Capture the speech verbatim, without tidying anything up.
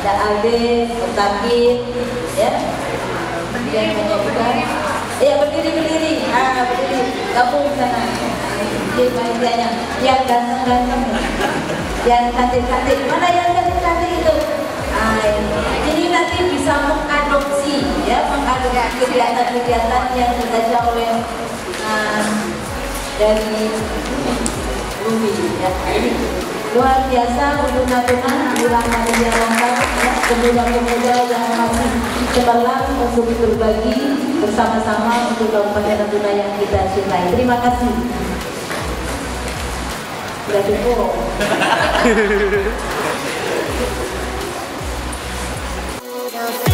ada Alde, Otakir, ya. Yang banyak juga. Ya berdiri berdiri, ah berdiri, gabung sana. Jadi panitianya yang ganteng-ganteng, yang cantik-cantik. Mana yang cantik-cantik itu? Ah, jadi nanti bisa mengadopsi, ya, mengadopsi kegiatan-kegiatan yang dibaca oleh uh, dari Bumi, ya. Ini luar biasa untuk Natuna, bulan hari yang lengkap, ya, pemuda-pemuda yang masih cemerlang untuk berbagi bersama-sama untuk Kabupaten Natuna yang kita cintai. Terima kasih. Sudah cukup.